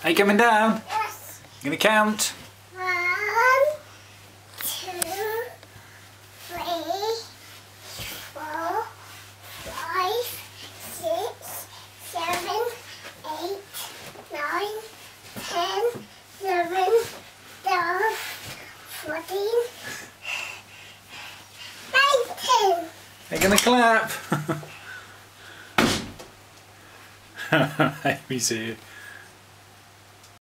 Are you coming down? Yes. You gonna count? 1, 2, 3, 4, 5, 6, 7, 8, 9, 10, 11, 12, 14, 19. Are you gonna clap? Amy's here.